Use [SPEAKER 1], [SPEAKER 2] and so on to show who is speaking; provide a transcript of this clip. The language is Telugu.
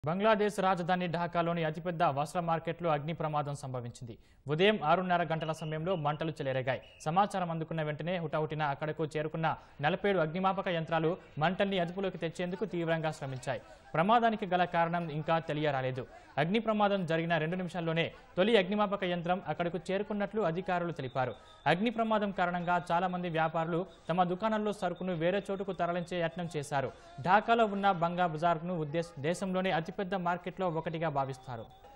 [SPEAKER 1] బంగ్లాదేశ్ రాజధాని ఢాకాలోని అతిపెద్ద వస్త్ర మార్కెట్లో అగ్ని ప్రమాదం సంభవించింది. ఉదయం 6:30 గంటల సమయంలో మంటలు చెలరేగాయి. సమాచారం అందుకున్న వెంటనే హుటాహుటిన అక్కడకు చేరుకున్న 47 అగ్నిమాపక యంత్రాలు మంటల్ని అదుపులోకి తెచ్చేందుకు తీవ్రంగా శ్రమించాయి. ప్రమాదానికి గల కారణం ఇంకా తెలియరాలేదు. అగ్ని ప్రమాదం జరిగిన 2 నిమిషాల్లోనే తొలి అగ్నిమాపక యంత్రం అక్కడకు చేరుకున్నట్లు అధికారులు తెలిపారు. అగ్ని ప్రమాదం కారణంగా చాలా మంది వ్యాపారులు తమ దుకాణాల్లో సరుకును వేరే చోటుకు తరలించే యత్నం చేశారు. ఢాకాలో ఉన్న బంగా బజార్ను దేశంలోనే అతిపెద్ద మార్కెట్లో ఒకటిగా భావిస్తారు.